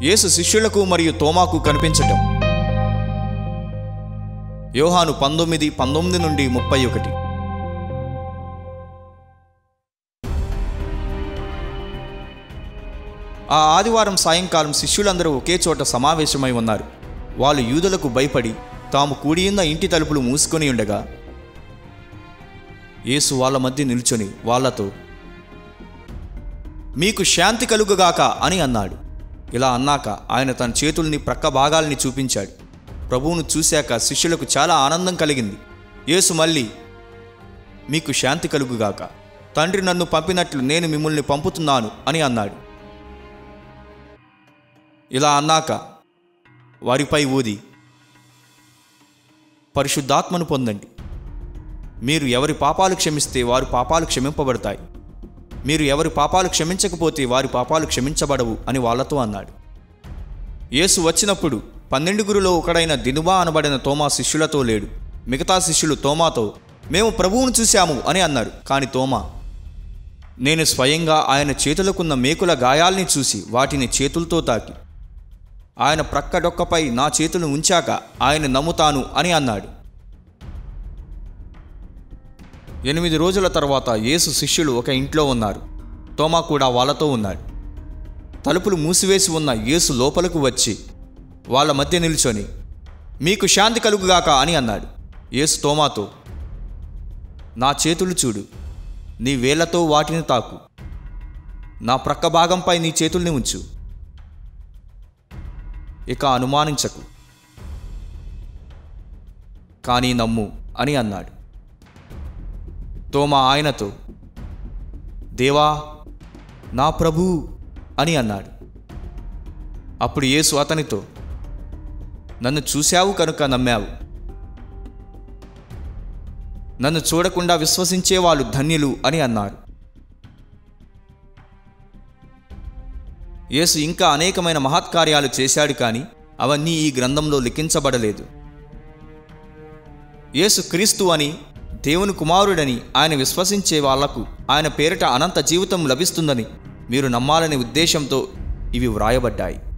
యేసు శిష్యులకు మరియు తోమాకు కనిపించటం. యోహాను 19:19 నుండి 31. ఆ ఆదివారం సాయంకాలం శిష్యులందరూ ఒకే చోట సమావేశమై ఉన్నారు. వాళ్ళు యూదులకు భయపడి తాము కూడియున్న ఇంటి తలుపులు మూసుకొని ఉండగా యేసు వాళ్ళ మధ్య నిల్చొని వాళ్ళతో, మీకు శాంతి కలుగుగాక అని అన్నాడు. ఇలా అన్నాక ఆయన తన చేతుల్ని ప్రక్క భాగాల్ని చూపించాడు. ప్రభువును చూశాక శిష్యులకు చాలా ఆనందం కలిగింది. యేసు మళ్ళీ, మీకు శాంతి కలుగుగాక, తండ్రి నన్ను పంపినట్లు నేను మిమ్మల్ని పంపుతున్నాను అని అన్నాడు. ఇలా అన్నాక వారిపై ఊది, పరిశుద్ధాత్మను పొందండి. మీరు ఎవరి పాపాలు క్షమిస్తే వారి పాపాలు క్షమింపబడతాయి, మీరు ఎవరి పాపాలు క్షమించకపోతే వారి పాపాలు క్షమించబడవు అని వాళ్ళతో అన్నాడు. యేసు వచ్చినప్పుడు 12 ఒకడైన దిదుమా అనబడిన తోమా శిష్యులతో లేడు. మిగతా శిష్యులు తోమాతో, మేము ప్రభువును చూశాము అని అన్నారు. కానీ తోమా, నేను స్వయంగా ఆయన చేతులకున్న మేకుల గాయాల్ని చూసి వాటిని చేతులతో తాకి ఆయన ప్రక్క డొక్కపై నా చేతులు ఉంచాక ఆయన నమ్ముతాను అని అన్నాడు. 8 రోజుల తర్వాత యేసు శిష్యులు ఒక ఇంట్లో ఉన్నారు. తోమా కూడా వాళ్ళతో ఉన్నాడు. తలుపులు మూసివేసి ఉన్న యేసు లోపలకు వచ్చి వాళ్ళ మధ్య నిల్చొని, మీకు శాంతి కలుగుగాక అని అన్నాడు. యేసు తోమాతో, నా చేతులు చూడు, నీ వేళ్లతో వాటిని తాకు, నా ప్రక్క భాగంపై నీ చేతుల్ని ఉంచు, ఇక అనుమానించకు, కానీ నమ్ము అని అన్నాడు. తోమా ఆయనతో, దేవా, నా ప్రభూ అని అన్నాడు. అప్పుడు యేసు అతనితో, నన్ను చూశావు కనుక నమ్మావు, నన్ను చూడకుండా విశ్వసించే వాళ్ళు ధన్యులు అని అన్నారు. యేసు ఇంకా అనేకమైన మహత్కార్యాలు చేశాడు, కానీ అవన్నీ ఈ గ్రంథంలో లిఖించబడలేదు. యేసు క్రీస్తు అని, దేవుని కుమారుడని ఆయన విశ్వసించే వాళ్లకు ఆయన పేరిట అనంత జీవితం లభిస్తుందని మీరు నమ్మాలనే ఉద్దేశంతో ఇవి వ్రాయబడ్డాయి.